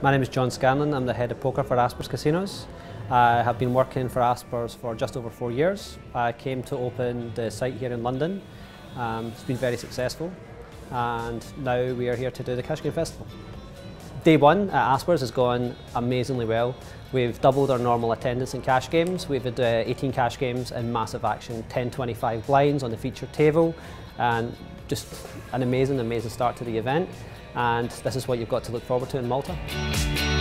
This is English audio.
My name is John Scanlon. I'm the head of poker for Aspers Casinos. I have been working for Aspers for just over 4 years. I came to open the site here in London. It's been very successful, and now we are here to do the Cash Game Festival. Day one at Aspers has gone amazingly well. We've doubled our normal attendance in cash games. We've had 18 cash games in massive action, 10-25 blinds on the featured table, and just an amazing start to the event. And this is what you've got to look forward to in Malta.